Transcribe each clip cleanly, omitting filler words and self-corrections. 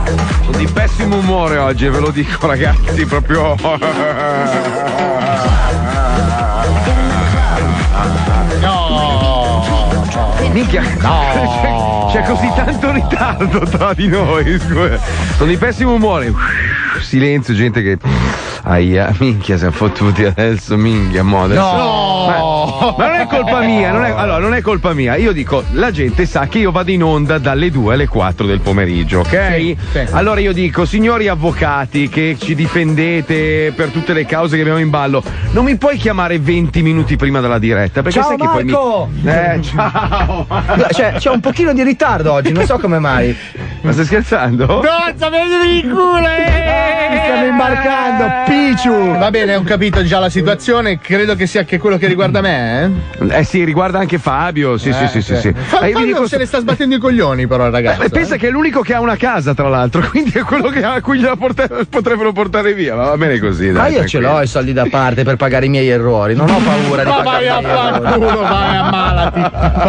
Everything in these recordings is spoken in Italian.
Sono di pessimo umore oggi, ve lo dico ragazzi, proprio. Minchia, c'è così tanto ritardo tra di noi, scusa. Sono di pessimo umore. Silenzio, gente che. Aia, minchia, siamo fottuti adesso, minchia, adesso. No! Ma non è colpa mia, non è colpa mia. Io dico, la gente sa che io vado in onda dalle 2 alle 4 del pomeriggio, ok? Sì. Allora io dico, signori avvocati che ci difendete per tutte le cause che abbiamo in ballo, non mi puoi chiamare 20 minuti prima della diretta? Perché ciao sai che Marco! poi ciao! C'è un pochino di ritardo oggi, non so come mai. Ma stai scherzando? No, sapete di culo! Mi stiamo imbarcando, Picciu! Va bene, ho capito già la situazione, credo che sia anche quello che riguarda me, eh? Sì, riguarda anche Fabio, sì. Fabio dico, se ne sta sbattendo i coglioni però, ragazzi. Pensa che è l'unico che ha una casa, tra l'altro, quindi è quello a cui potrebbero portare via, ma va bene così, dai. Ma io ce l'ho i soldi da parte per pagare i miei errori, non ho paura di pagare i miei errori. Vai, ammalati.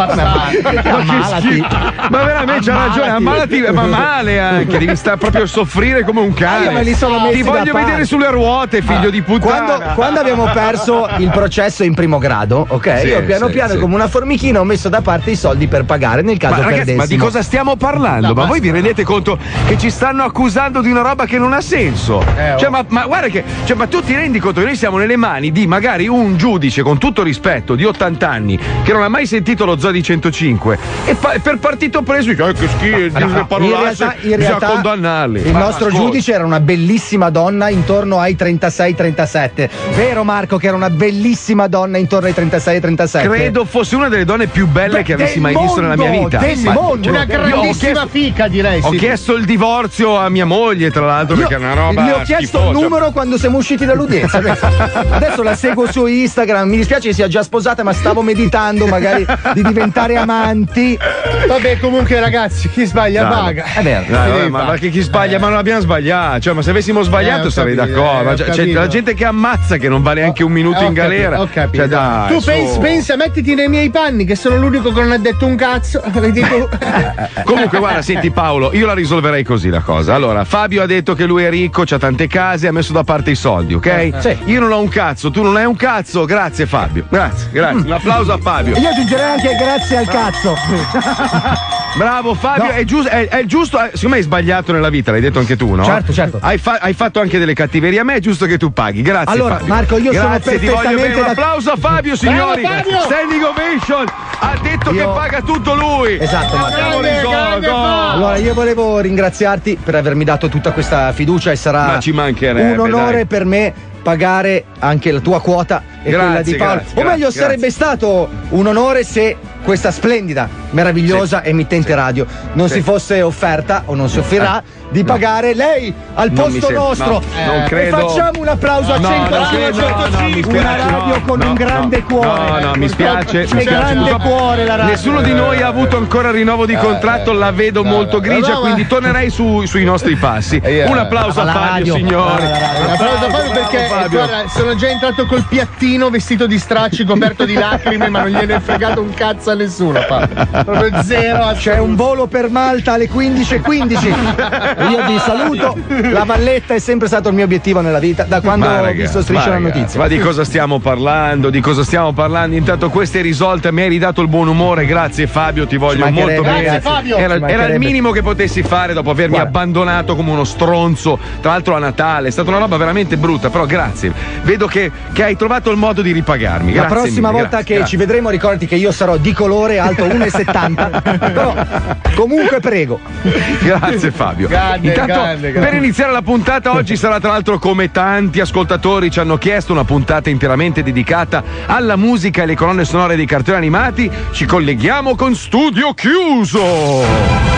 Ammalati. Ma veramente c'ha ragione, ammalati, ma male anche, devi stare proprio a soffrire come un cane. Io me li sono messi Ti voglio da vedere parte. sulle ruote, figlio di puttana. Quando abbiamo perso il processo in primo grado, ok? Sì, io piano piano come una formichina ho messo da parte i soldi per pagare nel caso ragazzi, perdessimo. ma di cosa stiamo parlando? Ma voi vi rendete conto che ci stanno accusando di una roba che non ha senso? Cioè, ma guarda che, ma tu ti rendi conto che noi siamo nelle mani di magari un giudice, con tutto rispetto, di 80 anni, che non ha mai sentito lo Zoo di 105 e per partito preso dice che schifo, in realtà condannarli. Il nostro giudice era una bellissima donna intorno ai 36-37. Vero Marco che era una bellissima donna intorno ai 36-37? Credo fosse una delle donne più belle che avessi mai visto nella mia vita. Una grandissima fica, direi. Ho chiesto il divorzio a mia moglie, tra l'altro, perché è una roba. Le ho chiesto il numero quando siamo usciti dall'udienza. Adesso la seguo su Instagram. Mi dispiace che sia già sposata, ma stavo meditando magari di diventare amanti. Vabbè, comunque, ragazzi, chi sbaglia paga. È vero. Ma che chi sbaglia? Ma non abbiamo sbagliato. Cioè, ma se avessimo sbagliato sarei d'accordo. C'è la gente che ammazza che non vale neanche un minuto in galera. Ho capito. Cioè, dai, tu pensa, mettiti nei miei panni, che sono l'unico che non ha detto un cazzo. Vedi tu. Comunque, guarda, senti Paolo, io la risolverei così la cosa. Allora, Fabio ha detto che lui è ricco, c'ha tante case, ha messo da parte i soldi, ok? Sì. Io non ho un cazzo, tu non hai un cazzo, grazie Fabio. Grazie. Un applauso a Fabio. Io aggiungerei anche grazie al cazzo. Bravo Fabio, No. è giusto, secondo me hai sbagliato nella vita, l'hai detto anche tu, no? Certo. Hai fatto anche delle cattiverie, a me è giusto che tu paghi, grazie Allora, Fabio. Marco, io sono grazie, ti voglio bene, perfettamente un applauso a Fabio, signori. Bravo, Fabio! Standing ovation, ha detto che paga tutto lui. Esatto, Marco. Grande, Allora, io volevo ringraziarti per avermi dato tutta questa fiducia e sarà Ma ci mancherebbe, un onore dai. per me pagare anche la tua quota e quella di Paolo. O meglio, sarebbe stato un onore se questa splendida, meravigliosa emittente radio non si fosse offerta o non si offrirà di pagare lei al posto nostro. Non credo. E facciamo un applauso a 105, una radio con un grande cuore. No, mi spiace. C'è grande cuore la radio. Nessuno di noi ha avuto ancora rinnovo di contratto, la vedo molto grigia, quindi tornerei sui nostri passi. Un applauso a Fabio, signori. Un applauso a Fabio perché guarda, sono già entrato col piattino vestito di stracci coperto di lacrime, ma non gliene è fregato un cazzo a nessuno. Proprio zero. C'è un volo per Malta alle 15:15. Io vi saluto. La Valletta è sempre stato il mio obiettivo nella vita da quando ho visto Striscia la notizia. Ma di cosa stiamo parlando? Intanto questa è risolta, mi hai ridato il buon umore, grazie Fabio, ti voglio molto bene. Era il minimo che potessi fare dopo avermi abbandonato come uno stronzo, tra l'altro a Natale. È stata una roba veramente brutta, però grazie. Vedo che hai trovato il modo di ripagarmi. La Grazie prossima mille, volta grazie. ci vedremo, ricordati che io sarò di colore, alto 1,70. Però comunque prego. Grazie Fabio. Intanto, per iniziare la puntata oggi sarà tra l'altro, come tanti ascoltatori ci hanno chiesto, una puntata interamente dedicata alla musica e alle colonne sonore dei cartoni animati. Ci colleghiamo con Studio Chiuso.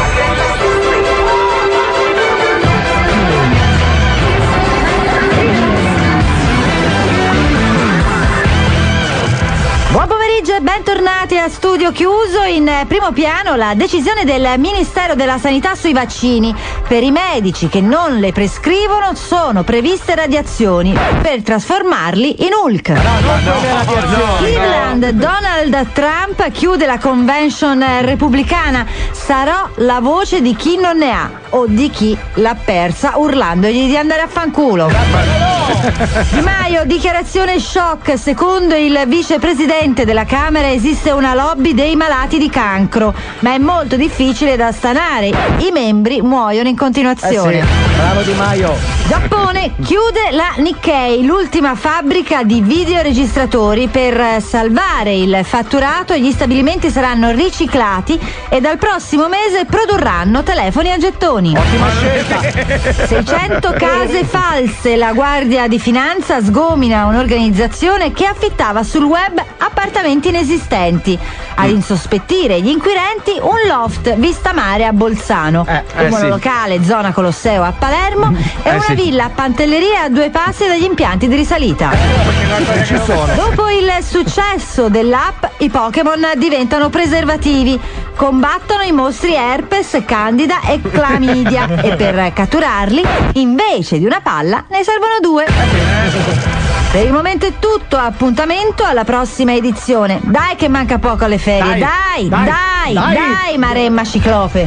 Buon pomeriggio e bentornati a Studio Chiuso. In primo piano la decisione del Ministero della Sanità sui vaccini. Per i medici che non le prescrivono sono previste radiazioni per trasformarli in Hulk. Cleveland, Donald Trump chiude la convention repubblicana. Sarò la voce di chi non ne ha. o di chi l'ha persa urlandogli di andare a fanculo. Di Maio, dichiarazione shock. Secondo il vicepresidente della Camera esiste una lobby dei malati di cancro, ma è molto difficile da stanare. I membri muoiono in continuazione. Sì. Bravo Di Maio. Giappone, chiude la Nikkei, l'ultima fabbrica di videoregistratori. Per salvare il fatturato gli stabilimenti saranno riciclati e dal prossimo mese produrranno telefoni a gettoni. Ottima scelta. 600 case false. La Guardia di Finanza sgomina un'organizzazione che affittava sul web appartamenti inesistenti. Ad insospettire gli inquirenti un loft vista mare a Bolzano, un monolocale zona Colosseo a Palermo e una villa a Pantelleria a 2 passi dagli impianti di risalita. Ci sono. Dopo il successo dell'app, i Pokémon diventano preservativi, combattono i mostri herpes, candida e clamidia e per catturarli, invece di una palla, ne servono 2. Per il momento è tutto, appuntamento alla prossima edizione. Dai che manca poco alle ferie, dai, Maremma Ciclope.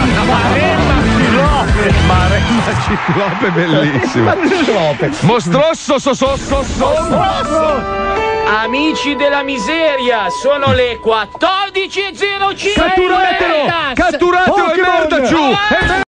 Maremma Ciclope, bellissimo. Mostrosso, Amici della miseria, sono le 14:05. Catturatelo, è merda giù.